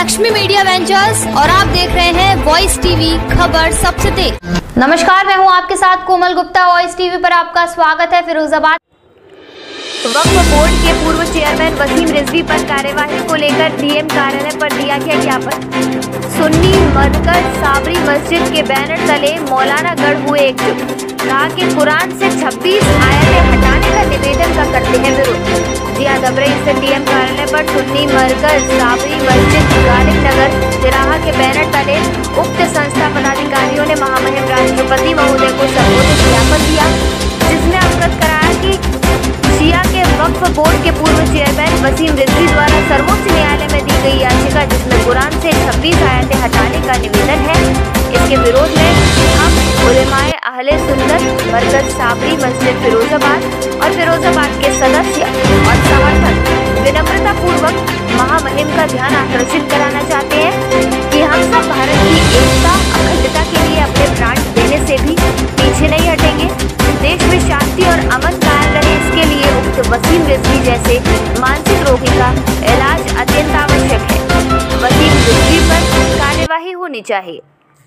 Lakshmi media ventures और आप देख रहे हैं वॉइस टीवी, खबर सबसे तेज। नमस्कार, मैं हूं आपके साथ कोमल गुप्ता। वॉइस टीवी पर आपका स्वागत है। फिरोजाबाद वक्फ बोर्ड के पूर्व चेयरमैन वसीम रिजवी पर कार्यवाही को लेकर डीएम कार्यालय पर दिया गया ज्ञापन। सुन्नी मरकज साबरी मस्जिद के बैनर तले मौलाना गढ़ हुए एकजुट। कहा कि कुरान से 26 आयतें हटाने का निवेदन का करते हैं विरोध। जिया दबरई स्थित डीएम कार्यालय पर सुन्नी मरकज साबरी मस्जिद गालिब नगर तिराहा के बैनर तले उक्त संस्था पदाधिकारियों ने महामहिम राष्ट्रपति महोदय को संबोधित ज्ञापन दिया, जिसमें अवगत कराया कि शिया के वक्फ बोर्ड के पूर्व चेयरमैन वसीम रिजवी द्वारा सर्वोच्च न्यायालय में दी गई याचिका, जिसमें कुरान से 26 आयतें हटाने का निवेदन है, इसके विरोध में हम उलेमाए अहले सुन्नत मरकज साबरी मस्जिद फिरोजाबाद और फिरोजाबाद के सदस्य और समर्थक विनम्रता पूर्वक महामहिम का ध्यान आकर्षित कराना चाहते हैं कि हम सब भारत की एकता अखंडता के लिए अपने प्राण देने से भी पीछे नहीं हटेंगे। देश में शांति और अमन कायम रहे, इसके लिए उक्त वसीम रिजवी जैसे मानसिक रोगी का इलाज अत्यंत आवश्यक है। वसीम रिजवी पर कार्यवाही होनी चाहिए।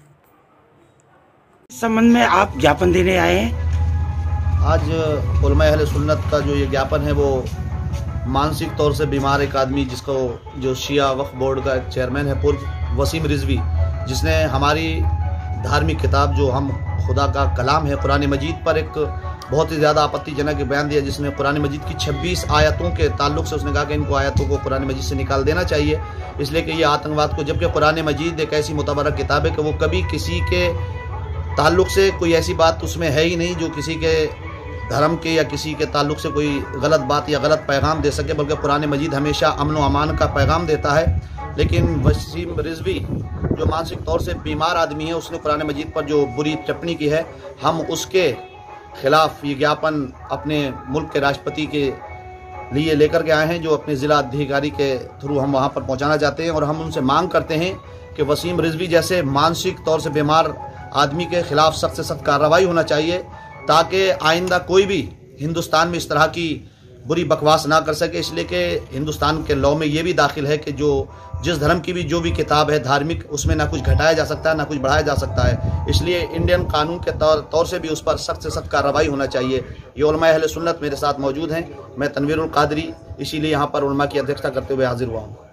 इस संबंध में आप ज्ञापन देने आए हैं। आज उलमाए अहले सुन्नत का जो ये ज्ञापन है वो मानसिक तौर से बीमार एक आदमी, जिसको जो शिया वक्फ बोर्ड का चेयरमैन है पूर्व वसीम रिजवी, जिसने हमारी धार्मिक किताब जो हम खुदा का कलाम है कुरान मजीद पर एक बहुत ही ज़्यादा आपत्तिजनक बयान दिया, जिसने कुरान मजीद की 26 आयतों के ताल्लुक से उसने कहा कि इनको आयतों को कुरान मजीद से निकाल देना चाहिए, इसलिए कि ये आतंकवाद को, जबकि कुरान मजीद एक ऐसी मुतबरक किताब है कि वो कभी किसी के ताल्लुक से कोई ऐसी बात उसमें है ही नहीं जो किसी के धर्म के या किसी के ताल्लुक से कोई गलत बात या गलत पैगाम दे सके, बल्कि कुरान मजीद हमेशा अमन व अमान का पैगाम देता है। लेकिन वसीम रिजवी जो मानसिक तौर से बीमार आदमी है, उसने कुरान मजीद पर जो बुरी टिप्पणी की है, हम उसके खिलाफ ये ज्ञापन अपने मुल्क के राष्ट्रपति के लिए लेकर के आए हैं, जो अपने ज़िला अधिकारी के थ्रू हम वहाँ पर पहुँचाना चाहते हैं। और हम उनसे मांग करते हैं कि वसीम रिजवी जैसे मानसिक तौर से बीमार आदमी के खिलाफ सख्त से सख्त कार्रवाई होना चाहिए, ताकि आइंदा कोई भी हिंदुस्तान में इस तरह की बुरी बकवास ना कर सके। इसलिए कि हिंदुस्तान के लॉ में ये भी दाखिल है कि जो जिस धर्म की भी जो भी किताब है धार्मिक, उसमें ना कुछ घटाया जा सकता है ना कुछ बढ़ाया जा सकता है। इसलिए इंडियन कानून के तौर से भी उस पर सख्त से सख्त कार्रवाई होना चाहिए। ये उलमाए अहले सुन्नत मेरे साथ मौजूद हैं। मैं तनवीरुल कादरी इसीलिए यहाँ पर उलमा की अध्यक्षता करते हुए हाजिर हुआ हूँ।